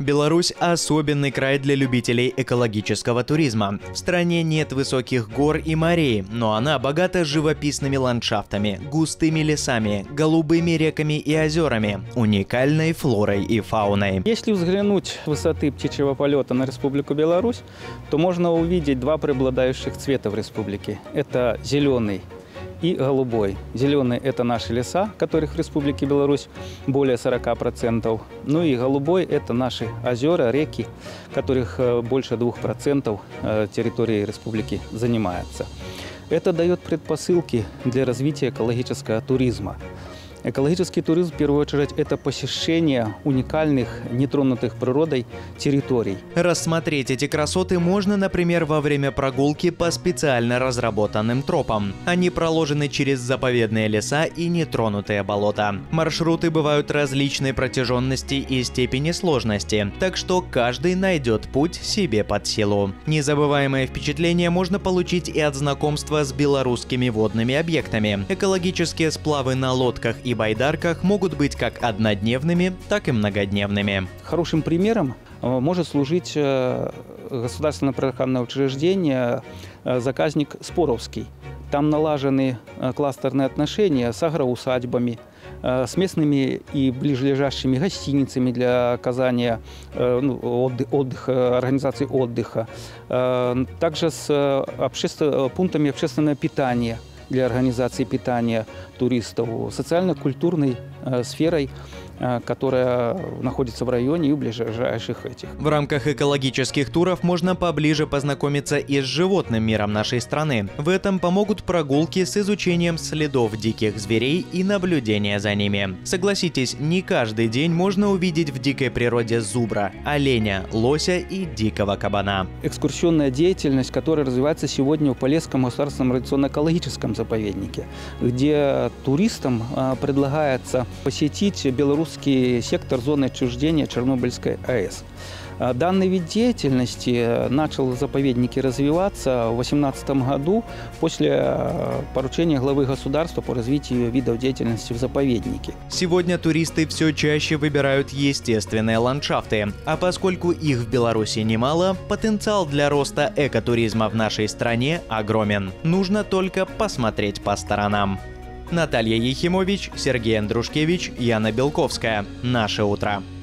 Беларусь – особенный край для любителей экологического туризма. В стране нет высоких гор и морей, но она богата живописными ландшафтами, густыми лесами, голубыми реками и озерами, уникальной флорой и фауной. Если взглянуть с высоты птичьего полета на Республику Беларусь, то можно увидеть два преобладающих цвета в республике. Это зеленый и голубой. Зеленый – это наши леса, которых в Республике Беларусь более 40%. Ну и голубой – это наши озера, реки, которых больше 2% территории республики занимается. Это дает предпосылки для развития экологического туризма. Экологический туризм, в первую очередь, это посещение уникальных, нетронутых природой территорий. Рассмотреть эти красоты можно, например, во время прогулки по специально разработанным тропам. Они проложены через заповедные леса и нетронутые болота. Маршруты бывают различной протяженности и степени сложности, так что каждый найдет путь себе под силу. Незабываемое впечатление можно получить и от знакомства с белорусскими водными объектами. Экологические сплавы на лодках и байдарках могут быть как однодневными, так и многодневными. Хорошим примером может служить государственное программное учреждение «Заказник Споровский». Там налажены кластерные отношения с агроусадьбами, с местными и ближайшими гостиницами для оказания отдыха, организации отдыха, также с пунктами общественного питания для организации питания туристов, социально-культурной сферой, которая находится в районе и в ближайших этих. В рамках экологических туров можно поближе познакомиться и с животным миром нашей страны. В этом помогут прогулки с изучением следов диких зверей и наблюдения за ними. Согласитесь, не каждый день можно увидеть в дикой природе зубра, оленя, лося и дикого кабана. Экскурсионная деятельность, которая развивается сегодня в Полесском государственном радиационно-экологическом заповеднике, где туристам предлагается посетить белорусский сектор зоны отчуждения Чернобыльской АЭС. Данный вид деятельности начал в заповеднике развиваться в 2018 году после поручения главы государства по развитию видов деятельности в заповеднике. Сегодня туристы все чаще выбирают естественные ландшафты, а поскольку их в Беларуси немало, потенциал для роста экотуризма в нашей стране огромен. Нужно только посмотреть по сторонам. Наталья Ехимович, Сергей Андрушкевич, Яна Белковская. Наше утро.